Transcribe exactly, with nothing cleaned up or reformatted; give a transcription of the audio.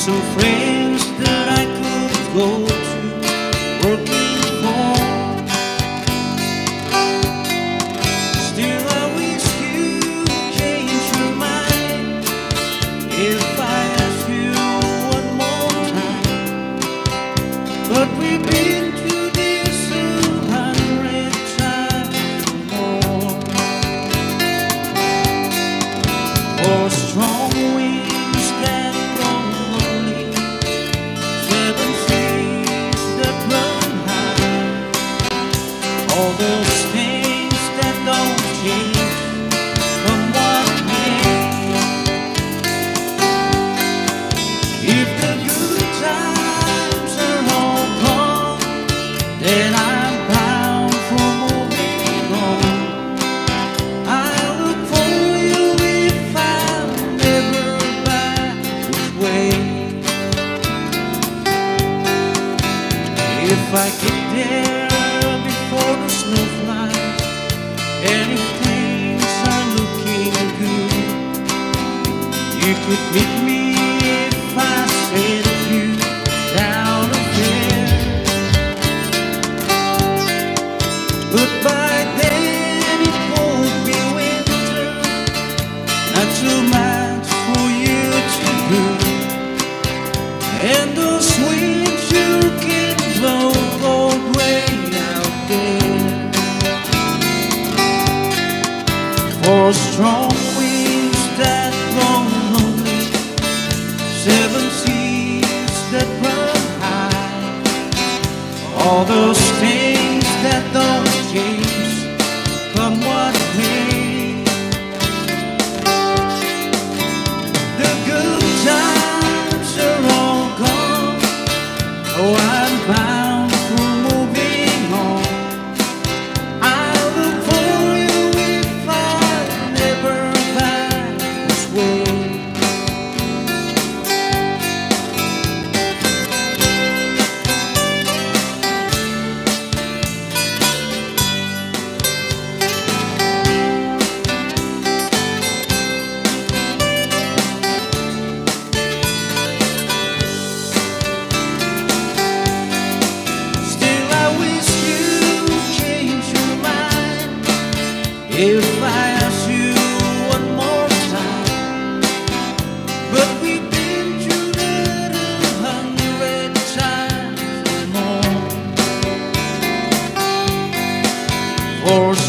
some friends that I could go to working for. Still I wish you change your mind if I ask you one more time. But we've been through this a hundred times more. For strong winds that blow lonely, seven seas that run high, all those things that don't change come what may. If the good times are all gone, then I'm bound for moving on. I look for you if I'm never back this way. If I get there before the snow flies, and if things are looking good, you could meet me if I said you down there. But by then it won't be winter, not too much for you to do. And those winds you can blow cold way out there. For strong winds that blow lonely, seven seas that run high, all those things that don't change come what may. The good times are all gone, oh I'm bound for moving on. I look for you if I'm never back this way. Still I wish you change your mind if I ask you one more time. But we've been through that a hundred times more. For